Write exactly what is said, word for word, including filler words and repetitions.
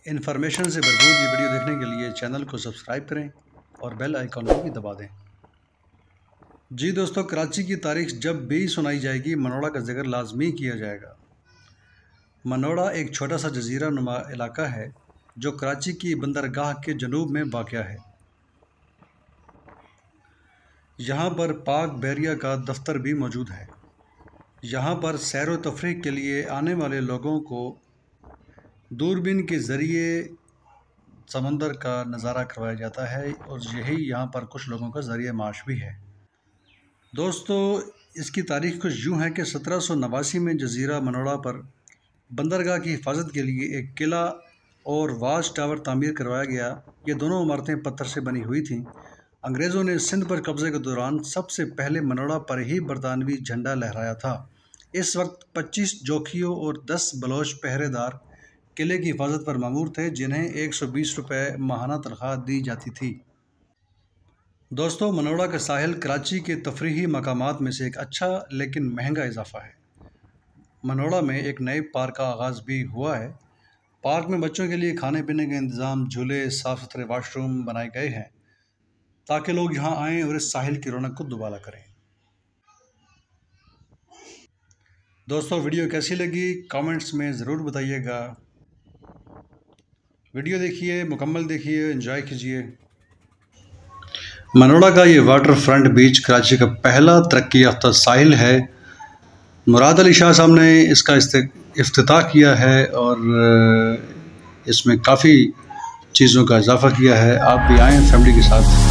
Information से भरपूर ये वीडियो देखने के लिए चैनल को सब्सक्राइब करें और बेल आइकन को भी दबा दें। जी दोस्तों, कराची की तारीख जब भी सुनाई जाएगी मनोरा का जिक्र लाजमी किया जाएगा। मनोरा एक छोटा सा जजीरा नुमा इलाका है जो कराची की बंदरगाह के जनूब में वाक़या है। यहाँ पर पाक बहरिया का दफ्तर भी मौजूद है। यहाँ पर सैर व तफरीह के लिए आने वाले लोगों को दूरबीन के ज़रिए समंदर का नज़ारा करवाया जाता है और यही यहाँ पर कुछ लोगों का ज़रिया माश भी है। दोस्तों, इसकी तारीख़ कुछ यूँ है कि सत्रह सौ नवासी में जजीरा मनोरा पर बंदरगाह की हिफाजत के लिए एक किला और वाच टावर तामीर करवाया गया। ये दोनों इमारतें पत्थर से बनी हुई थीं। अंग्रेज़ों ने सिंध पर कब्ज़े के दौरान सबसे पहले मनोरा पर ही बरतानवी झंडा लहराया था। इस वक्त पच्चीस जोखियों और दस बलोच पहरेदार किले की हिफाजत पर मामूर थे, जिन्हें एक सौ बीस रुपये माहाना तनख्वाह दी जाती थी। दोस्तों, मनोरा का साहिल कराची के तफरीही मकामात में से एक अच्छा लेकिन महंगा इजाफ़ा है। मनोरा में एक नए पार्क का आगाज़ भी हुआ है। पार्क में बच्चों के लिए खाने पीने का इंतज़ाम, झूले, साफ़ सुथरे वाशरूम बनाए गए हैं ताकि लोग यहाँ आएँ और इस साहिल की रौनक को दुबारा करें। दोस्तों, वीडियो कैसी लगी कमेंट्स में ज़रूर बताइएगा। वीडियो देखिए, मुकम्मल देखिए, एंजॉय कीजिए। मनोरा का ये वाटर फ्रंट बीच कराची का पहला तरक्की याफ्ता साहिल है। मुराद अली शाह साहब ने इसका इफ्तिताह किया है और इसमें काफ़ी चीज़ों का इजाफ़ा किया है। आप भी आएँ फैमिली के साथ।